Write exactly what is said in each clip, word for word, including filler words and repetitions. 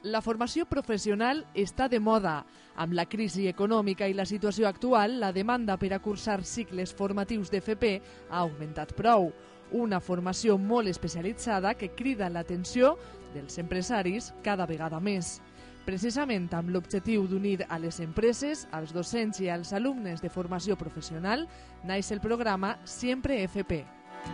La formació professional està de moda. Amb la crisi econòmica i la situació actual, la demanda per a cursar cicles formatius d'F P ha augmentat prou. Una formació molt especialitzada que crida l'atenció dels empresaris cada vegada més. Precisament amb l'objectiu d'unir a les empreses, als docents i als alumnes de formació professional, naix el programa Siempre F P.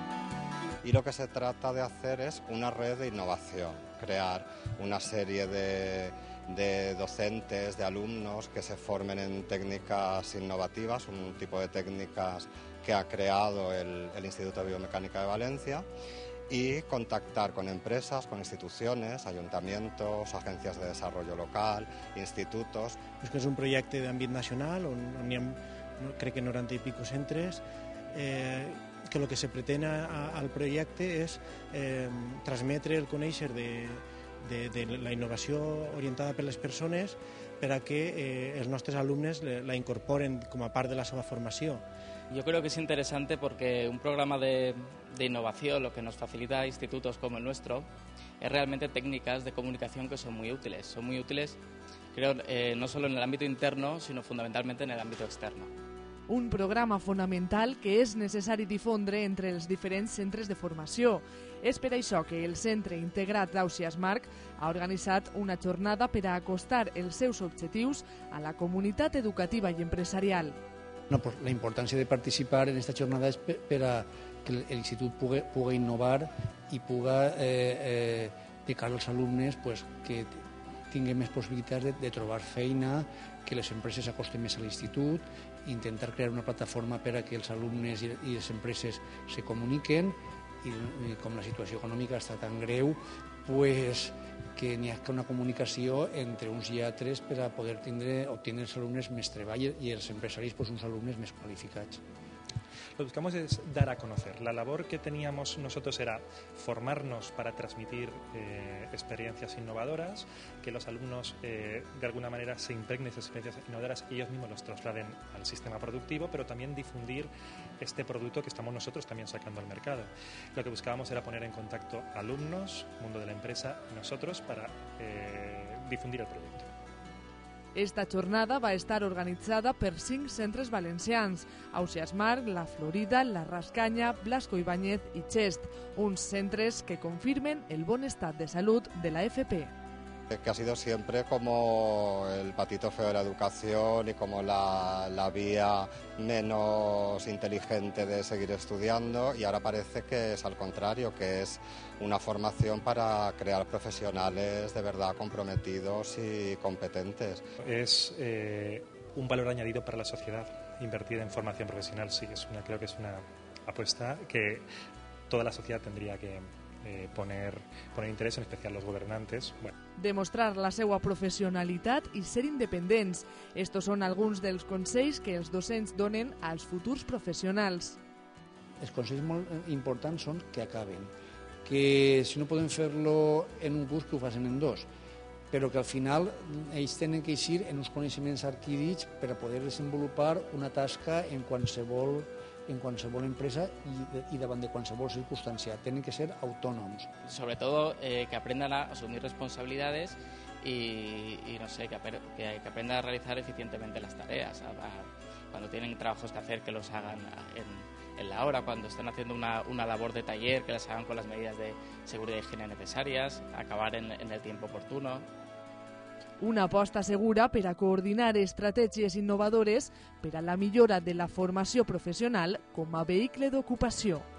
Y lo que se trata de hacer es una red de innovación, crear una serie de, de docentes, de alumnos que se formen en técnicas innovativas, un tipo de técnicas que ha creado el, el Instituto de Biomecánica de Valencia, y contactar con empresas, con instituciones, ayuntamientos, agencias de desarrollo local, institutos. És que és un projecte d'àmbit nacional on, on hi ha, crec que noranta i pico centres, eh, que el que se pretén a, al projecte és eh, transmetre el conèixer de, de, de la innovació orientada per les persones per a que eh, els nostres alumnes la incorporen com a part de la seva formació. Yo creo que es interesante porque un programa de, de innovación lo que nos facilita a institutos como el nuestro es realmente técnicas de comunicación que son muy útiles. Son muy útiles, creo, eh, no solo en el ámbito interno, sino fundamentalmente en el ámbito externo. Un programa fonamental que és necessari difondre entre els diferents centres de formació. És per això que el Centre Integrat d'Ausiàs Marc ha organitzat una jornada per a acostar els seus objectius a la comunitat educativa i empresarial. No, pues la importància de participar en aquesta jornada és per, per a que l'institut pugui, pugui innovar i pugui eh, eh, de cara als alumnes pues, que tinguin més possibilitats de, de trobar feina, que les empreses s'acosten més a l'institut, intentar crear una plataforma per a que els alumnes i, i les empreses se comuniquen i, i com la situació econòmica està tan greu, pues, que n'hi ha una comunicació entre uns i altres per a poder tindre, obtenir els alumnes més treball i els empresaris pues, uns alumnes més qualificats. Lo que buscamos es dar a conocer. La labor que teníamos nosotros era formarnos para transmitir eh, experiencias innovadoras, que los alumnos eh, de alguna manera se impregnen de esas experiencias innovadoras y ellos mismos los trasladen al sistema productivo, pero también difundir este producto que estamos nosotros también sacando al mercado. Lo que buscábamos era poner en contacto alumnos, mundo de la empresa y nosotros para eh, difundir el producto. Esta jornada va estar organitzada per cinc centres valencians: Ausiàs Marc, La Florida, La Rascanya, Blasco Ibáñez i Xest, uns centres que confirmen el bon estat de salut de la F P. Que ha sido siempre como el patito feo de la educación y como la, la vía menos inteligente de seguir estudiando, y ahora parece que es al contrario, que es una formación para crear profesionales de verdad comprometidos y competentes. Es eh, un valor añadido para la sociedad, invertir en formación profesional, sí, es una, creo que es una apuesta que toda la sociedad tendría que Eh, poner, poner interès, en especial los gobernantes. Bueno. Demostrar la seva professionalitat i ser independents. Estos són alguns dels consells que els docents donen als futurs professionals. Els consells molt importants són que acaben, que si no poden fer-lo en un curs, que ho facin en dos, però que al final ells tenen que eixir en uns coneixements adquirits per a poder desenvolupar una tasca en qualsevol en qualsevol empresa y, y davant de qualsevol circunstància. Tienen que ser autónomos. Sobre todo eh, que aprendan a asumir responsabilidades y, y no sé, que, que, que aprendan a realizar eficientemente las tareas. A, a, cuando tienen trabajos que hacer, que los hagan en, en la hora. Cuando están haciendo una, una labor de taller, que las hagan con las medidas de seguridad y higiene necesarias. Acabar en, en el tiempo oportuno. Una aposta segura per a coordinar estratègies innovadores per a la millora de la formació professional com a vehicle d'ocupació.